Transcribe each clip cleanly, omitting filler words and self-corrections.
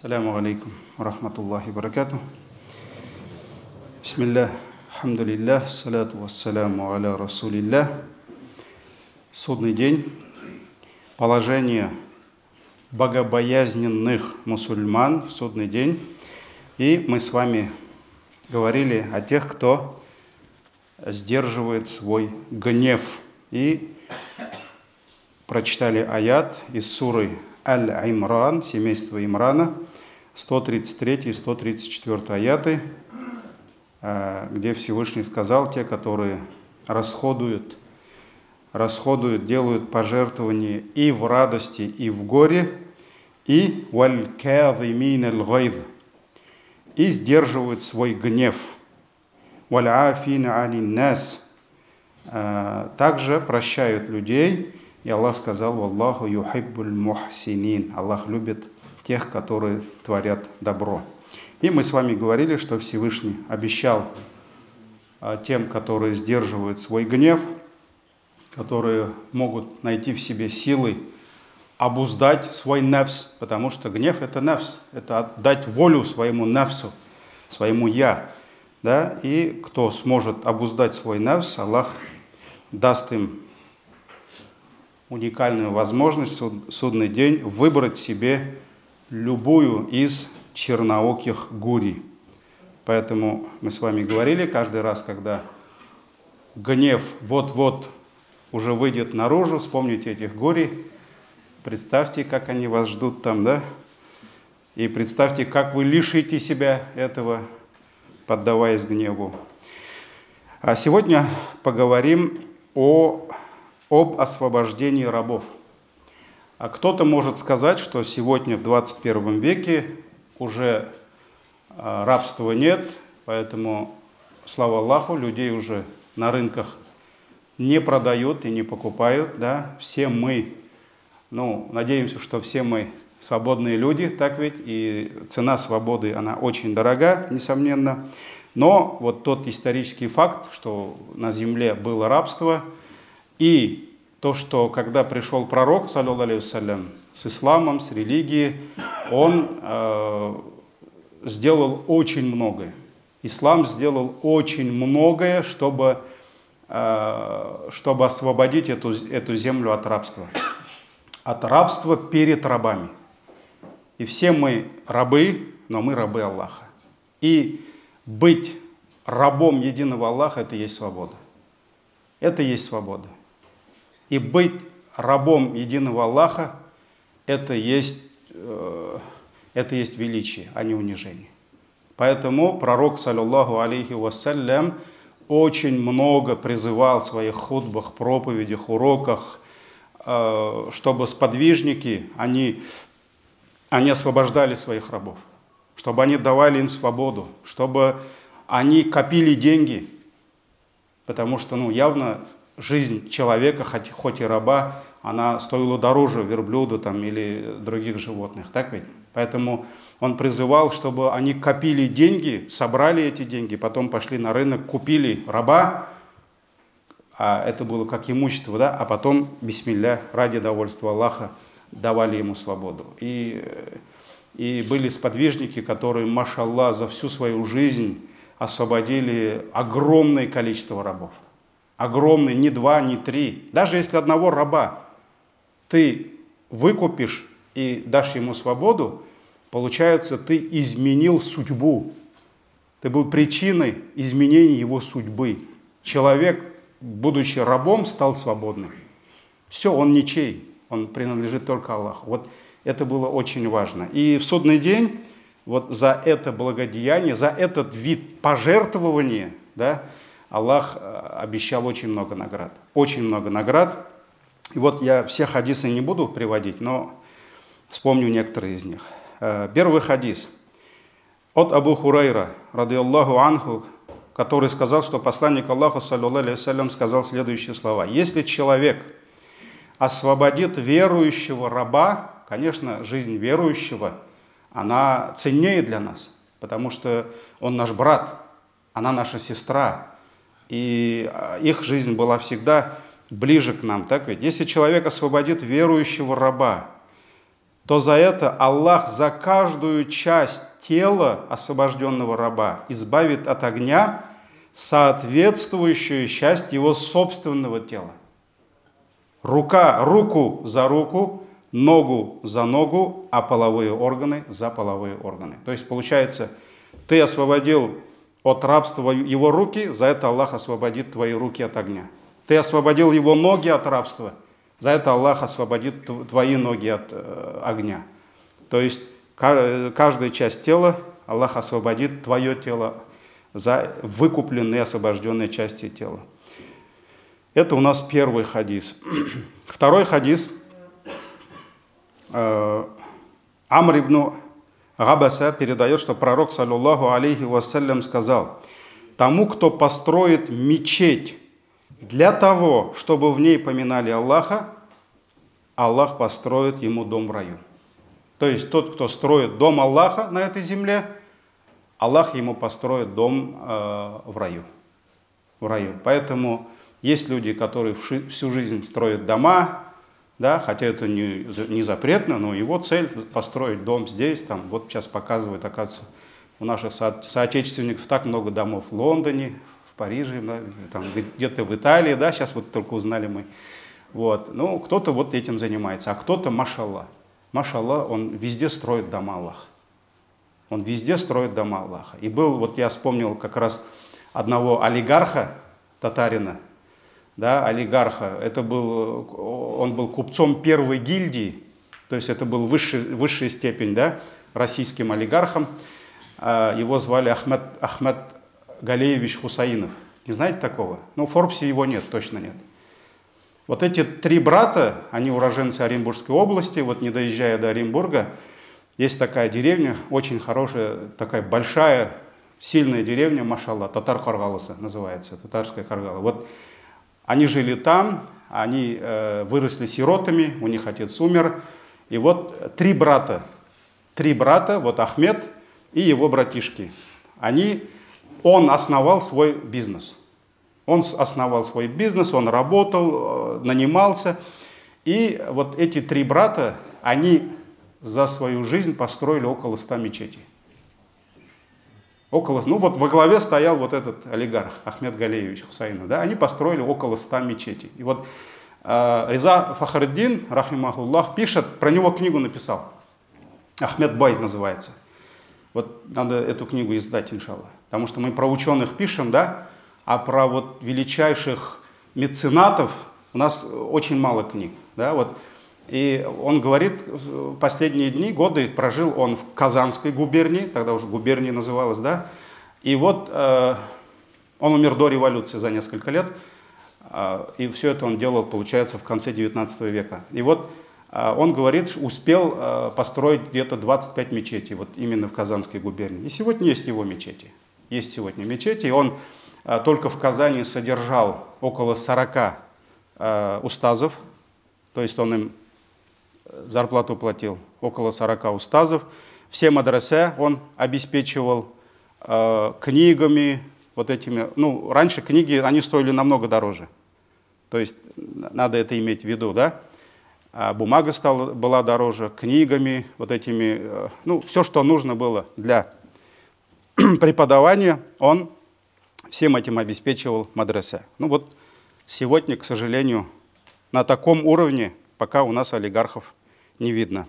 Ассаляму алейкум рахматуллахи баракату. Бисмиллах, хамдулиллах, салату вассаляму аля расулиллах. Судный день. Положение богобоязненных мусульман в судный день. И мы с вами говорили о тех, кто сдерживает свой гнев. И прочитали аят из суры Аль-Имран, семейство Имрана, 133 и 134 аяты, где Всевышний сказал: те, которые расходуют, делают пожертвования и в радости, и в горе, и валь-казимин аль-гайз, и сдерживают свой гнев, валь-афин алин-нас, также прощают людей. И Аллах сказал: «Валлаху юхиббуль мухсинин». Аллах любит тех, которые творят добро. И мы с вами говорили, что Всевышний обещал тем, которые сдерживают свой гнев, которые могут найти в себе силы обуздать свой нефс, потому что гнев – это нефс, это отдать волю своему нефсу, своему «я». Да? И кто сможет обуздать свой нефс, Аллах даст им уникальную возможность в судный день выбрать себе любую из чернооких гурий. Поэтому мы с вами говорили, каждый раз, когда гнев вот-вот уже выйдет наружу, вспомните этих гурий, представьте, как они вас ждут там, да? И представьте, как вы лишите себя этого, поддаваясь гневу. А сегодня поговорим об освобождении рабов. А кто-то может сказать, что сегодня в 21 веке уже рабства нет, поэтому, слава Аллаху, людей уже на рынках не продают и не покупают. Да? Все мы, надеемся, что все мы свободные люди, так ведь, и цена свободы, она очень дорога, несомненно. Но вот тот исторический факт, что на земле было рабство, и то, что когда пришел пророк, саллаллаху алейхи вассалям, с исламом, с религией, он сделал очень многое. Ислам сделал очень многое, чтобы освободить эту землю от рабства. От рабства перед рабами. И все мы рабы, но мы рабы Аллаха. И быть рабом единого Аллаха – это есть свобода. Это есть свобода. И быть рабом единого Аллаха – это есть величие, а не унижение. Поэтому пророк, саллаллаху алейхи вассалям, очень много призывал в своих хутбах, проповедях, уроках, чтобы сподвижники, они освобождали своих рабов, чтобы они давали им свободу, чтобы они копили деньги, потому что, явно, жизнь человека, хоть и раба, она стоила дороже верблюда там, или других животных, так ведь? Поэтому он призывал, чтобы они копили деньги, собрали эти деньги, потом пошли на рынок, купили раба, а это было как имущество, да, а потом, бисмилля, ради довольства Аллаха, давали ему свободу. И были сподвижники, которые, машаллах, за всю свою жизнь освободили огромное количество рабов. Огромный, не 2, не 3. Даже если одного раба ты выкупишь и дашь ему свободу, получается, ты изменил судьбу. Ты был причиной изменения его судьбы. Человек, будучи рабом, стал свободным. Все, он ничей, он принадлежит только Аллаху. Вот это было очень важно. И в судный день вот за это благодеяние, за этот вид пожертвования, да, Аллах обещал очень много наград. Очень много наград. И вот я все хадисы не буду приводить, но вспомню некоторые из них. Первый хадис от Абу Хурайра, радийаллаху анху, который сказал, что посланник Аллаха, саллаллаху алейхи вассалям, сказал следующие слова. Если человек освободит верующего раба, конечно, жизнь верующего, она ценнее для нас, потому что он наш брат, она наша сестра. И их жизнь была всегда ближе к нам, так ведь? Если человек освободит верующего раба, то за это Аллах за каждую часть тела освобожденного раба избавит от огня соответствующую часть его собственного тела. Руку за руку, ногу за ногу, а половые органы за половые органы. То есть получается, ты освободил от рабства его руки, за это Аллах освободит твои руки от огня. Ты освободил его ноги от рабства, за это Аллах освободит твои ноги от огня. То есть каждая часть тела Аллах освободит твое тело за выкупленные освобожденные части тела. Это у нас первый хадис. Второй хадис. Амр ибн Габаса передает, что пророк, саллаллаху алейхи вассалям, сказал: тому, кто построит мечеть для того, чтобы в ней поминали Аллаха, Аллах построит ему дом в раю. То есть тот, кто строит дом Аллаха на этой земле, Аллах ему построит дом в раю. Поэтому есть люди, которые всю жизнь строят дома, да, хотя это не запретно, но его цель построить дом здесь, там, вот сейчас показывает, оказывается, у наших соотечественников так много домов в Лондоне, в Париже, да, там, где-то в Италии, да, сейчас вот только узнали мы. Вот. Ну, кто-то вот этим занимается, а кто-то, машаллах, он везде строит дома Аллаха. Он везде строит дома Аллаха. И был, вот я вспомнил как раз одного олигарха, татарина, да, олигарха, он был купцом первой гильдии, то есть это был высшая степень, да, российским олигархом. Его звали Ахмед Галеевич Хусаинов. Не знаете такого? Ну, в Форбсе его нет, точно нет. Вот эти три брата, они уроженцы Оренбургской области, вот не доезжая до Оренбурга, есть такая деревня, очень хорошая, такая большая, сильная деревня, машаллах, Татар Каргалысы называется, татарская Каргала. Вот они жили там, они выросли сиротами, у них отец умер. И вот три брата, вот Ахмед и его братишки, он основал свой бизнес. Он работал, нанимался. И вот эти три брата, они за свою жизнь построили около 100 мечетей. Ну вот во главе стоял вот этот олигарх Ахмед Галеевич Хусаинов. Да, они построили около 100 мечетей. И вот Реза Фахриддин, рахимахуллах, пишет, про него книгу написал. Ахмед Бай называется. Вот надо эту книгу издать, иншаллах. Потому что мы про ученых пишем, да, а про вот величайших меценатов у нас очень мало книг. Да, вот. И он говорит, последние дни, годы прожил он в Казанской губернии, тогда уже губерния называлась, да. И вот он умер до революции за несколько лет, и все это он делал, получается, в конце 19 века. И вот он говорит, успел построить где-то 25 мечетей, вот именно в Казанской губернии. И сегодня есть его мечети. Есть сегодня мечети, и он только в Казани содержал около 40 устазов, то есть он им зарплату платил, около 40 устазов. Все мадресе он обеспечивал книгами, вот этими. Ну, раньше книги, они стоили намного дороже. То есть надо это иметь в виду, да? Бумага была дороже, книгами, вот этими, ну, все, что нужно было для преподавания, он всем этим обеспечивал мадресе. Ну вот сегодня, к сожалению, на таком уровне пока у нас олигархов не видно.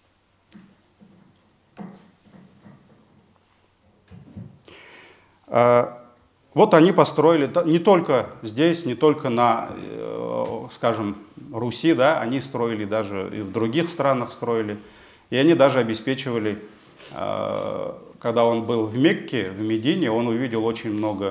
Вот они построили, не только здесь, не только на, скажем, Руси, да, они строили даже и в других странах строили. И они даже обеспечивали, когда он был в Мекке, в Медине, он увидел очень много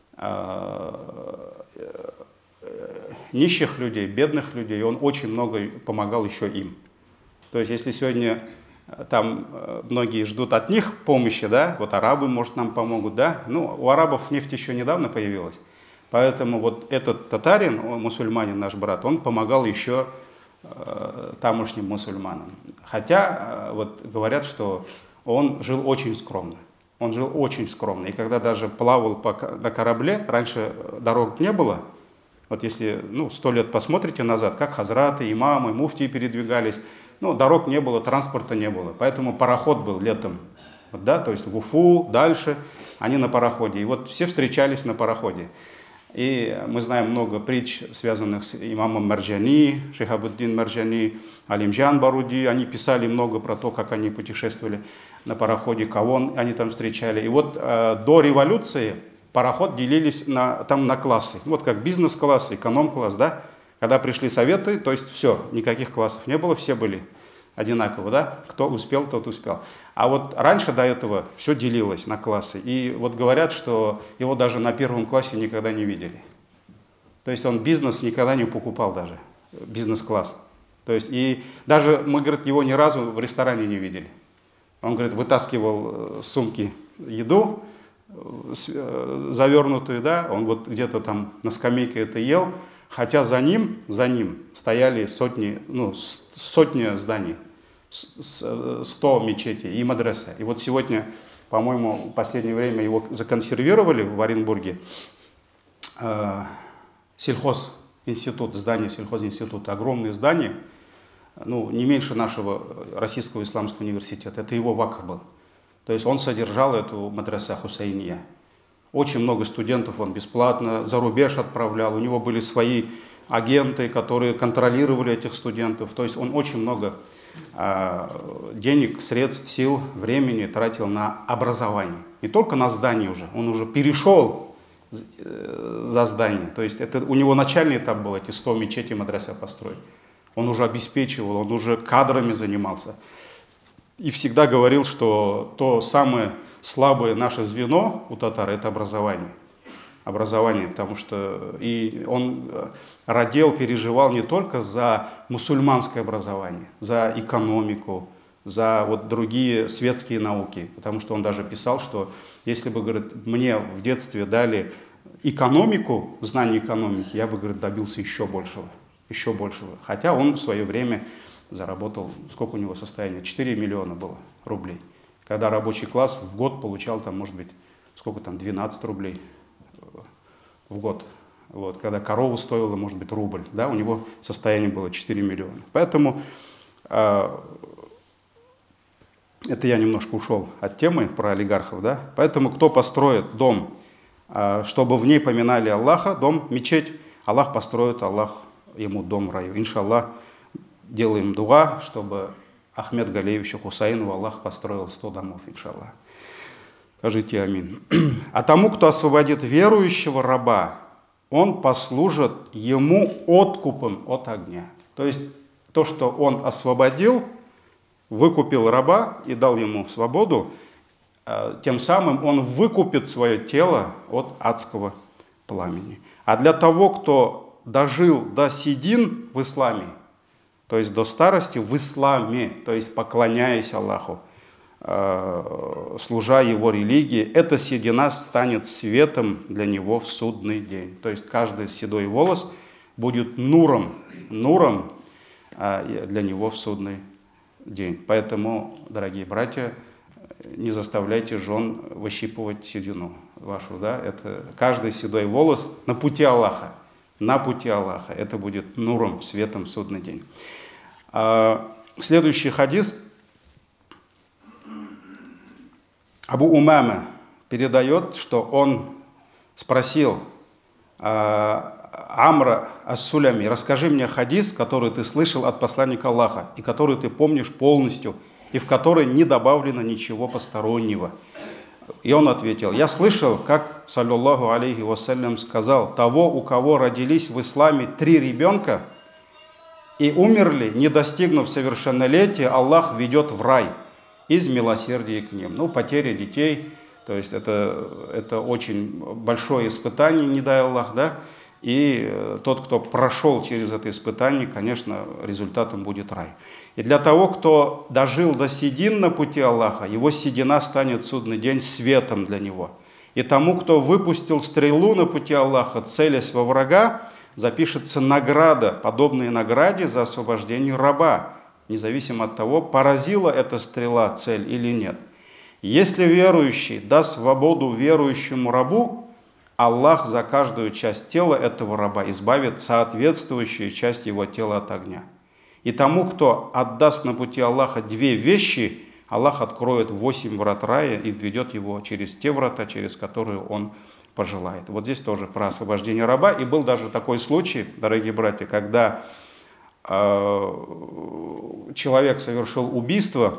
нищих людей, бедных людей, и он очень много помогал еще им. То есть, если сегодня там многие ждут от них помощи, да, вот арабы, может, нам помогут, да, ну, у арабов нефть еще недавно появилась, поэтому вот этот татарин, мусульманин, наш брат, он помогал еще тамошним мусульманам. Хотя, вот говорят, что он жил очень скромно. Он жил очень скромно. И когда даже плавал на корабле, раньше дорог не было. Вот если 100 лет посмотрите назад, как хазраты, имамы, муфтии передвигались, ну, дорог не было, транспорта не было, поэтому пароход был летом, вот, да, то есть в Уфу, дальше, они на пароходе. И вот все встречались на пароходе. И мы знаем много притч, связанных с имамом Марджани, Шихабуддин Марджани, Алимджан Баруди. Они писали много про то, как они путешествовали на пароходе, кого они там встречали. И вот до революции пароход делились там на классы. Вот как бизнес-класс, эконом-класс, да? Когда пришли советы, то есть все, никаких классов не было, все были одинаково, да? Кто успел, тот успел. А вот раньше до этого все делилось на классы. И вот говорят, что его даже на первом классе никогда не видели. То есть он бизнес никогда не покупал даже, бизнес-класс. То есть и даже мы, говорит, его ни разу в ресторане не видели. Он, говорит, вытаскивал с сумки еду, завернутую, да, он вот где-то там на скамейке это ел, хотя за ним стояли сотни зданий. 100 мечетей и мадреса. И вот сегодня, по-моему, в последнее время его законсервировали в Оренбурге. Сельхозинститут, здание сельхозинститута, огромное здание, ну, не меньше нашего Российского исламского университета. Это его вакф был. То есть он содержал эту мадреса Хусайния. Очень много студентов он бесплатно за рубеж отправлял. У него были свои агенты, которые контролировали этих студентов. То есть он очень много денег, средств, сил, времени тратил на образование. Не только на здание уже, он уже перешел за здание. То есть это у него начальный этап был, эти 100 мечетей мадреса построить. Он уже обеспечивал, он уже кадрами занимался. И всегда говорил, что то самое слабое наше звено у татар – это образование. Образование, потому что и он радел, переживал не только за мусульманское образование, за экономику, за вот другие светские науки, потому что он даже писал, что если бы, говорит, мне в детстве дали экономику, знание экономики, я бы, говорит, добился еще большего. Хотя он в свое время заработал, сколько у него состояние, 4 миллиона было рублей. Когда рабочий класс в год получал там, может быть, сколько там, 12 рублей в год. Вот, когда корова стоила, может быть, рубль, да, у него состояние было 4 миллиона. Поэтому это я немножко ушел от темы про олигархов, да. Поэтому кто построит дом, чтобы в ней поминали Аллаха, дом, мечеть, Аллах построит, Аллах ему дом в раю. Иншаллах, делаем дуа, чтобы Ахмед Галеевичу Хусаинову Аллах построил 100 домов, иншаллах. Скажите амин. А тому, кто освободит верующего раба, он послужит ему откупом от огня. То есть то, что он освободил, выкупил раба и дал ему свободу, тем самым он выкупит свое тело от адского пламени. А для того, кто дожил до седин в исламе, то есть до старости в исламе, то есть поклоняясь Аллаху, служа его религии, эта седина станет светом для него в судный день. То есть каждый седой волос будет нуром для него в судный день. Поэтому, дорогие братья, не заставляйте жен выщипывать седину вашу. Да? Это каждый седой волос на пути Аллаха. На пути Аллаха. Это будет нуром, светом в судный день. Следующий хадис. Абу Умама передает, что он спросил Амра ас-Сулями: расскажи мне хадис, который ты слышал от посланника Аллаха, и который ты помнишь полностью, и в который не добавлено ничего постороннего. И он ответил: я слышал, как, саллаллаху алейхи вассалям, сказал: того, у кого родились в исламе 3 ребенка и умерли, не достигнув совершеннолетия, Аллах ведет в рай из милосердия к ним. Ну, потеря детей, то есть это очень большое испытание, не дай Аллах, да? И тот, кто прошел через это испытание, конечно, результатом будет рай. И для того, кто дожил до седин на пути Аллаха, его седина станет в судный день светом для него. И тому, кто выпустил стрелу на пути Аллаха, целясь во врага, запишется награда, подобная награде за освобождение раба, независимо от того, поразила эта стрела цель или нет. Если верующий даст свободу верующему рабу, Аллах за каждую часть тела этого раба избавит соответствующую часть его тела от огня. И тому, кто отдаст на пути Аллаха 2 вещи, Аллах откроет 8 врат рая и введет его через те врата, через которые он пожелает. Вот здесь тоже про освобождение раба. И был даже такой случай, дорогие братья, когда человек совершил убийство,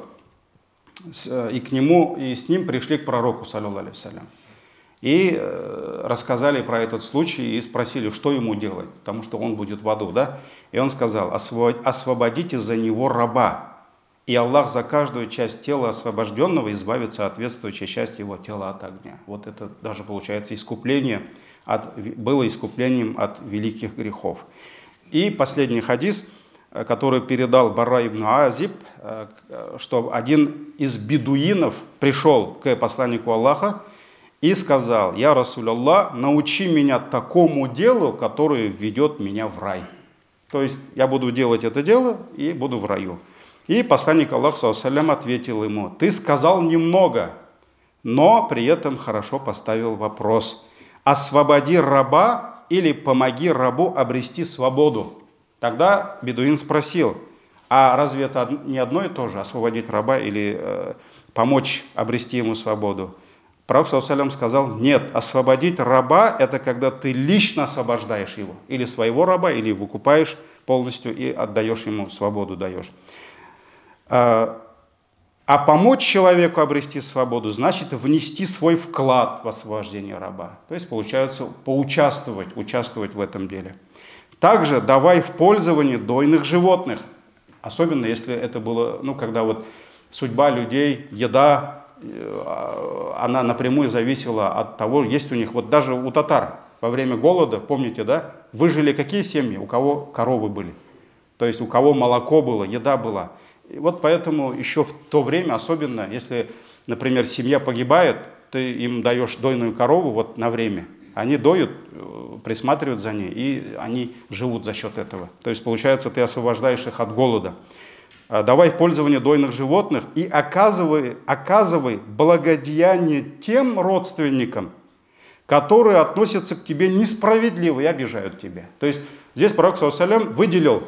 и к нему, и с ним пришли к пророку, саллаллаху алейхи вассалям, и рассказали про этот случай и спросили, что ему делать, потому что он будет в аду, да? И он сказал: освободите за него раба, и Аллах за каждую часть тела освобожденного избавит соответствующая часть его тела от огня. Вот это даже получается искупление, было искуплением от великих грехов. И последний хадис, который передал Бара ибн Азиб, что один из бедуинов пришел к посланнику Аллаха и сказал: «Я Расуляллах, научи меня такому делу, которое введет меня в рай». То есть я буду делать это дело и буду в раю. И посланник Аллаха саллаллаху алейхи ва саллям ответил ему: «Ты сказал немного, но при этом хорошо поставил вопрос. Освободи раба или помоги рабу обрести свободу». Тогда бедуин спросил: а разве это не одно и то же, освободить раба или помочь обрести ему свободу? Пророк саллаллаху алейхи ва саллям сказал: нет, освободить раба — это когда ты лично освобождаешь его, или своего раба, или выкупаешь полностью и отдаешь ему свободу, даешь. А помочь человеку обрести свободу значит внести свой вклад в освобождение раба. То есть получается участвовать в этом деле. Также давай в пользование дойных животных, особенно если это было, когда вот судьба людей, еда, она напрямую зависела от того, есть у них, вот даже у татар во время голода, помните, да, выжили какие семьи, у кого коровы были, то есть у кого молоко было, еда была. И вот поэтому еще в то время, особенно если, например, семья погибает, ты им даешь дойную корову вот на время, они доют, присматривают за ней, и они живут за счет этого. То есть, получается, ты освобождаешь их от голода. Давай в пользование дойных животных и оказывай благодеяние тем родственникам, которые относятся к тебе несправедливо и обижают тебя. То есть, здесь пророк саллаллаху алейхи ва саллям выделил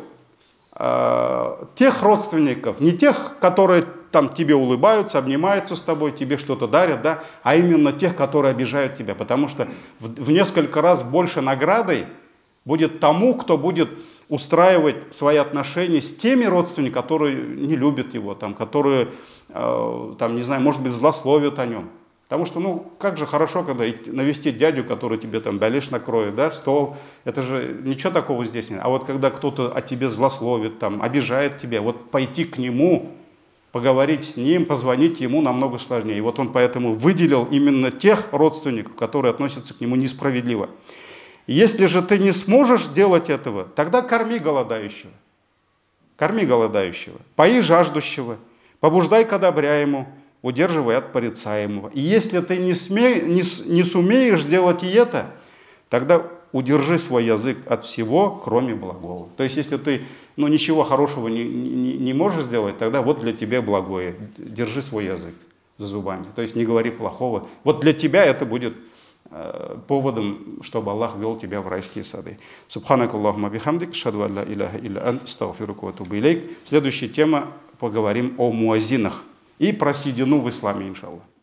тех родственников, не тех, которые там тебе улыбаются, обнимаются с тобой, тебе что-то дарят, да, а именно тех, которые обижают тебя. Потому что в несколько раз больше наградой будет тому, кто будет устраивать свои отношения с теми родственниками, которые не любят его, там, которые, там, не знаю, может быть, злословят о нем. Потому что, как же хорошо, когда навестить дядю, который тебе там балиш накроет, да, стол, это же ничего такого здесь нет. А вот когда кто-то о тебе злословит, там, обижает тебя, вот пойти к нему, поговорить с ним, позвонить ему намного сложнее. И вот он поэтому выделил именно тех родственников, которые относятся к нему несправедливо. Если же ты не сможешь делать этого, тогда корми голодающего. Корми голодающего, пои жаждущего, побуждай к одобряемому, удерживай от порицаемого. И если ты не сумеешь сделать и это, тогда удержи свой язык от всего, кроме благого. То есть, если ты ничего хорошего не можешь сделать, тогда вот для тебя благое. Держи свой язык за зубами. То есть, не говори плохого. Вот для тебя это будет поводом, чтобы Аллах вел тебя в райские сады. Субханак Аллахума бихамдик, шаду ан ла иляха илля ант, астагфирука ва атубу илейк. Следующая тема, поговорим о муаззинах и про седину в исламе, иншаллах.